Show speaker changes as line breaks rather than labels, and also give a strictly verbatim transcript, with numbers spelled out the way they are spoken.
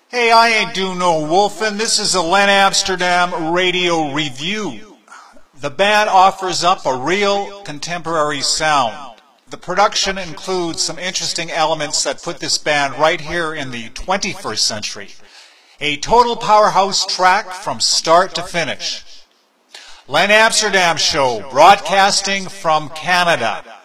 Hey, I ain't do no wolfing. This is a Len Amsterdam radio review. The band offers up a real contemporary sound. The production includes some interesting elements that put this band right here in the twenty-first century. A total powerhouse track from start to finish. Len Amsterdam Show, broadcasting from Canada.